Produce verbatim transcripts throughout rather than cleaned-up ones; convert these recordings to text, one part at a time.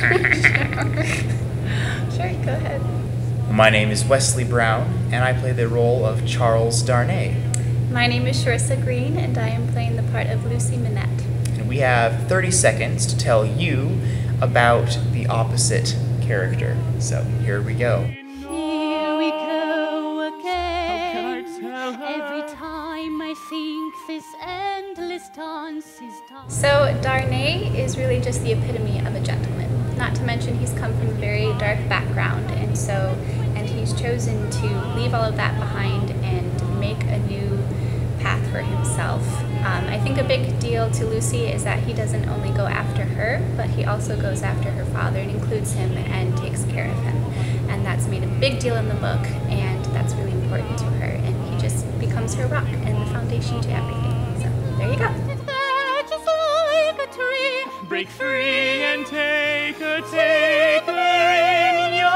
Sure, go ahead. My name is Wesley Brown, and I play the role of Charles Darnay. My name is Sharissa Green, and I am playing the part of Lucy Minette. And we have thirty seconds to tell you about the opposite character. So here we go. Here we go again. How can I tell her? Every time I think this endless dance is done. So Darnay is really just the epitome of a gentleman. Not to mention he's come from a very dark background, and so and he's chosen to leave all of that behind and make a new path for himself. Um, I think a big deal to Lucy is that he doesn't only go after her, but he also goes after her father and includes him and takes care of him. And that's made a big deal in the book, and that's really important to her. And he just becomes her rock and the foundation to everything. So there you go. There, just like a tree. Break free and take her, take her in your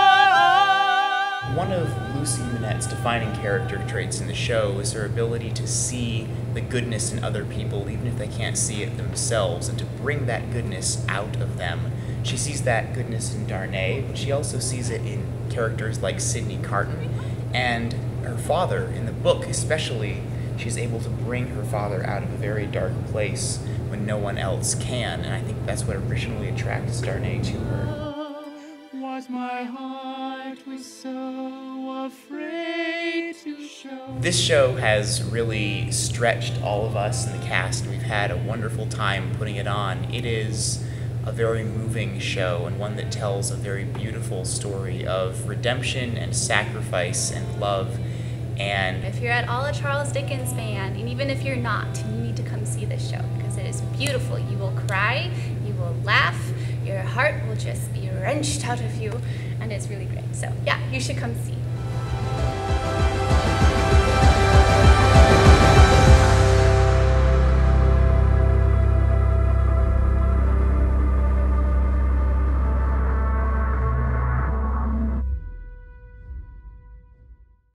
arms. One of Lucy Minette's defining character traits in the show is her ability to see the goodness in other people, even if they can't see it themselves, and to bring that goodness out of them. She sees that goodness in Darnay, but she also sees it in characters like Sydney Carton and her father. In the book especially, she's able to bring her father out of a very dark place when no one else can, and I think that's what originally attracts Darnay to her. Was my heart was so afraid to show. This show has really stretched all of us in the cast, and we've had a wonderful time putting it on. It is a very moving show, and one that tells a very beautiful story of redemption and sacrifice and love. And If you're at all a Charles Dickens fan, and even if you're not, you need to come see this show because it is beautiful. You will cry, you will laugh, your heart will just be wrenched out of you, and it's really great. So yeah, you should come see.